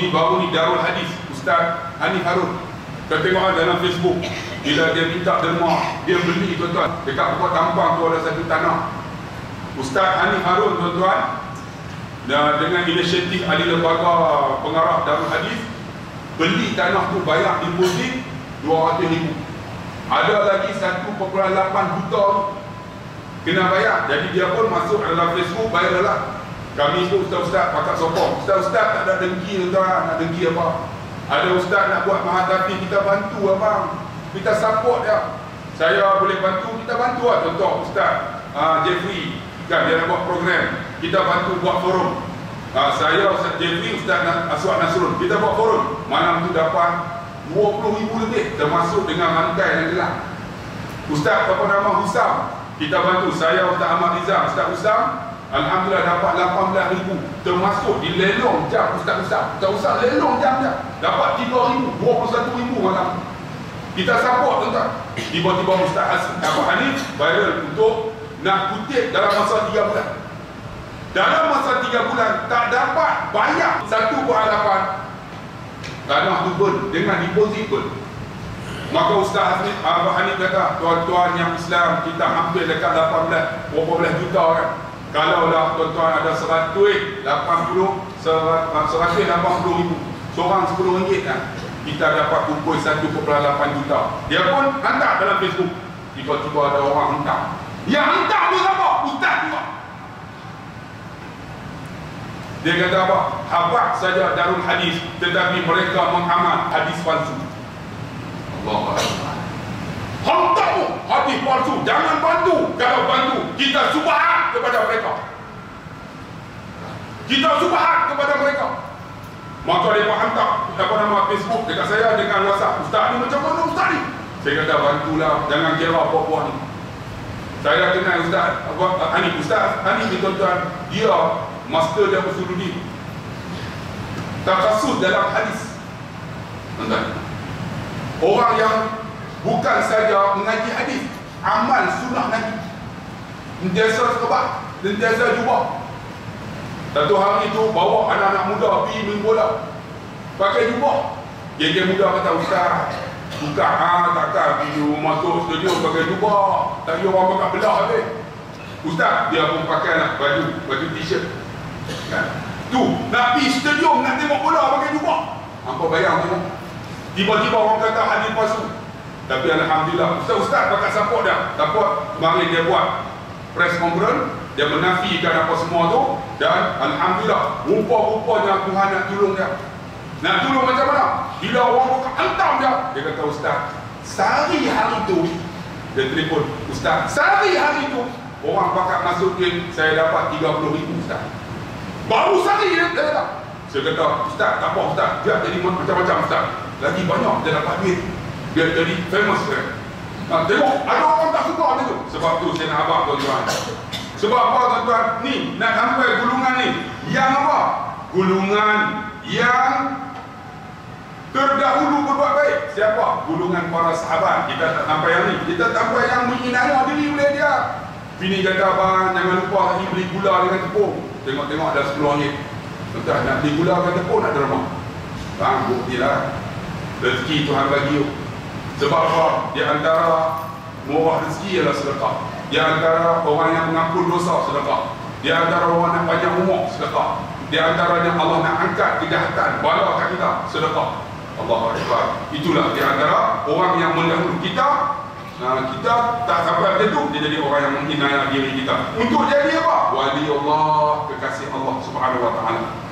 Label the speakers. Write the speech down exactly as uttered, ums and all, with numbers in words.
Speaker 1: ni baru ni Darul Hadis Ustaz Hanif Harun. Kita tengok dalam Facebook, bila dia minta derma, dia beli tuan-tuan, dekat Pokok Tampang tu ada satu tanah. Ustaz Hanif Harun tuan-tuan, dan dengan inisiatif ahli lembaga pengarah Darul Hadis, beli tanah tu, bayar deposit dua ratus ribu. Ada lagi satu perpuluhan lapan juta kena bayar. Jadi dia pun masuk dalam Facebook, bayarlah. Kami tu ustaz-ustaz pakat sokong. Ustaz-ustaz tak ada dengki tuan, nak dengki apa? Ada ustaz nak buat mahatafi, kita bantu abang. Kita support dia. Saya boleh bantu, kita bantu lah. Contoh ustaz uh, Jeffrey, kan dia nak buat program, kita bantu buat forum. uh, Saya Ustaz Jeffrey, Ustaz Aswad Nasrul, kita buat forum. Malam tu dapat dua puluh ribu lebih, termasuk dengan rantai dan gelang. Ustaz apa nama Husam, kita bantu. Saya Ustaz Ahmad Nizam, Ustaz Husam, alhamdulillah dapat lapan belas ribu, termasuk di lelong jam Ustaz Husam. Ustaz Husam lelong jam dia dapat tiga ribu, dua puluh satu ribu malam. Kita support tuan-tuan. Tiba-tiba Ustaz Abu Hanif viral untuk nak kutip dalam masa tiga bulan. Dalam masa tiga bulan tak dapat bayar satu peralapan, tanah tu pun dengan deposit pun. Maka Ustaz Abu Hanif kata, tuan-tuan yang Islam, kita hampir dekat lapan belas, berapa belas juta kan. Kalau lah tuan-tuan ada seratus lapan puluh, seratus lapan puluh ribu, seorang sepuluh ringgit kan, kita dapat kumpul satu perpuluhan lapan juta. Dia pun hantar dalam Facebook. Tiba-tiba ada orang hantar. Yang hantar tu siapa? Ustaz juga. Dia kata apa? Habaq saja Darul Hadis, tetapi mereka mengamal hadis palsu. Allahu Akbar. Hantar tu hadis palsu. Jangan bantu. Kalau bantu, kita subahat kepada mereka. Kita subahat kepada mereka. Maka dia hantar apa nama Facebook dekat saya dengan WhatsApp. Ustaz ni macam mana Ustaz ni? Saya kata bantulah, jangan kira apa-apa ni. Saya kenal Ustaz Hanif. Ustaz Hanif ni tuan-tuan, dia master dia Usuluddin, takhasus dalam hadis. Tuan-tuan, orang yang bukan saja mengaji hadis, amal sunnah Nabi, sentiasa sekebat, sentiasa jubah. Satu hari itu bawa anak-anak muda pergi main bola, pakai jubah. Dia muda kata, Ustaz, buka ah takkan pergi masuk studio pakai jubah, tadi orang pakai belah habis. Ustaz, dia pun pakai nak baju, baju t-shirt kan. Tu, nak pergi studio nak tengok bola pakai jubah. Hampa bayang tengok. Tiba-tiba orang kata hadis palsu. Tapi alhamdulillah, Ustaz-ustaz pakai support dia. Support, kemarin dia buat press conference, dia menafikan apa semua tu, dan alhamdulillah rupa-rupanya Tuhan nak tolong dia. Nak tolong macam mana? Bila orang buka hantam dia, dia kata, Ustaz, sehari hari tu, dia telefon, Ustaz, sehari hari tu orang pakat masuk game, saya dapat tiga puluh ribu Ustaz. Baru sehari dia kata. Saya kata, Ustaz, tak apa Ustaz, biar jadi macam-macam Ustaz, lagi banyak dia dapat duit, biar jadi famous kan. Nah, tengok, ada orang tak suka macam tu. Sebab tu saya nak abang tuan-tuan. Sebab apa tuan-tuan? Ni, nak sampai gulungan ni. Yang apa? Gulungan yang terdahulu berbuat baik. Siapa? Gulungan para sahabat. Kita tak sampai yang ni. Kita sampai yang menghina diri oleh dia. Bini kata, abang, jangan lupa tadi beli gula dengan tepung. Tengok-tengok ada sepuluh ringgit. Tuan-tuan, nak beli gula dengan tepung nak derma. Bang, buktilah. Rezeki Tuhan bagi you. Sebab apa? Di antara murah rezeki ialah sedekah. Di antara orang yang mengampun dosa, sedekah. Di antara orang yang panjang umur, sedekah. Di antaranya Allah nak angkat kejahatan bala kat kita, sedekah. Allahu Akbar. Itulah di antara orang yang mendahului kita. Nah, kita tak sampai macam tu, dia jadi orang yang menghina diri kita. Untuk jadi apa? Wali Allah, kekasih Allah Subhanahu Wa Taala.